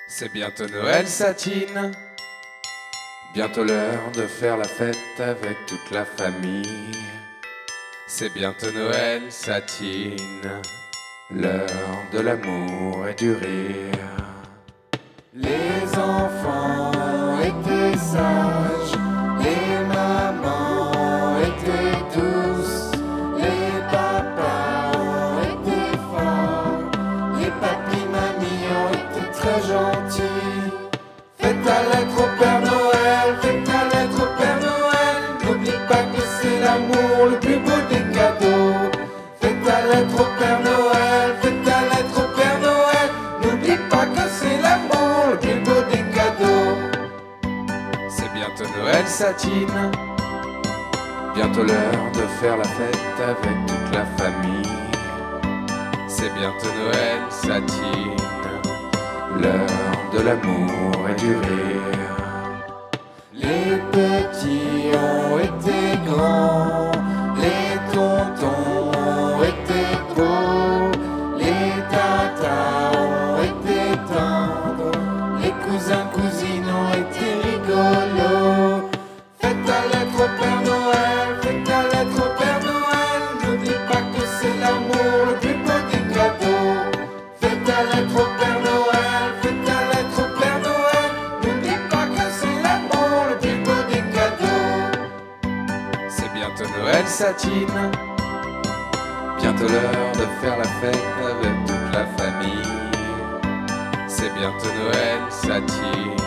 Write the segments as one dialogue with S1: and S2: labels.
S1: C'est bientôt Noël, Satine. Bientôt l'heure de faire la fête avec toute la famille. C'est bientôt Noël, Satine. L'heure de l'amour et du rire.
S2: Les enfants étaient sages, les mamans étaient douces, les papas ont été forts, les papis mamies ont été très gentils. Faites ta lettre au Père Noël, faites ta lettre au Père Noël, n'oublie pas que c'est l'amour le plus beau des cadeaux. Faites ta lettre au Père Noël, faites ta lettre au Père Noël, n'oublie pas que c'est l'amour le plus beau des cadeaux.
S1: C'est bientôt Noël, Satine. Bientôt l'heure de faire la fête avec toute la famille. C'est bientôt Noël, Satine. L'heure de l'amour et du rire.
S2: Les petits ont été grands, les tontons ont été beaux, les tatas ont été tendres, les cousins cousines ont été rigolos. Faites ta lettre au Père Noël, faites ta lettre au Père Noël, n'oublie pas que c'est l'amour le plus beau des cadeaux. Faites ta lettre au Père Noël, faites ta lettre au Père Noël, n'oublie pas que c'est l'amour le plus beau des cadeaux.
S1: C'est bientôt Noël, Satine. Bientôt l'heure de faire la fête avec toute la famille. C'est bientôt Noël, Satine.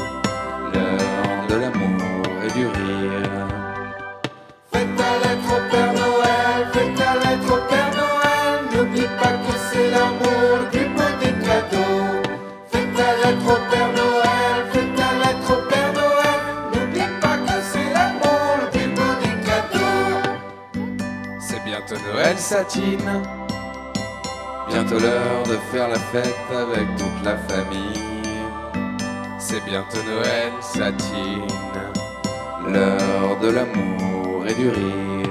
S1: L'heure de l'amour et du rire.
S2: Faites ta lettre au Père Noël, faites ta lettre au Père Noël, n'oublie pas que c'est l'amour le plus beau des cadeaux. Faites ta lettre au Père Noël, faites ta lettre au Père Noël, n'oublie pas que c'est l'amour le plus beau des cadeaux.
S1: C'est bientôt Noël, Satine. Bientôt l'heure de faire la fête avec toute la famille. C'est bientôt Noël, Satine. L'heure de l'amour et du rire.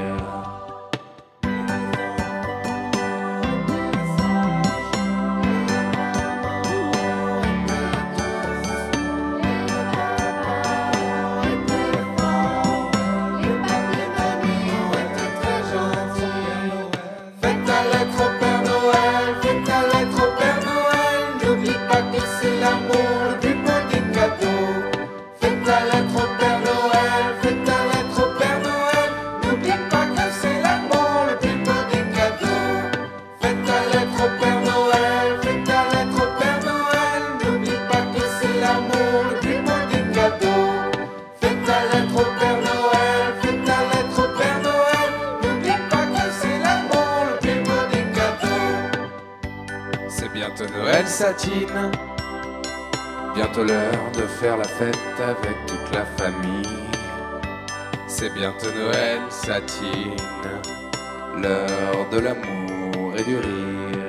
S2: Faites ta lettre au Père Noël, faites ta lettre au Père Noël, n'oublie pas que c'est l'amour le plus beau des cadeaux. Faites ta lettre au Père Noël, faites ta lettre au Père Noël, n'oublie pas que c'est l'amour le plus beau des cadeaux. Faites ta lettre au Père Noël, faites ta lettre au Père Noël, n'oublie pas que c'est l'amour le plus beau des cadeaux. Faites ta lettre au Père Noël, faites ta lettre au Père Noël, n'oublie pas que c'est l'amour le plus beau des cadeaux.
S1: C'est bientôt Noël, Satine. Bientôt l'heure de faire la fête avec toute la famille. C'est bientôt Noël, Satine. L'heure de l'amour et du rire.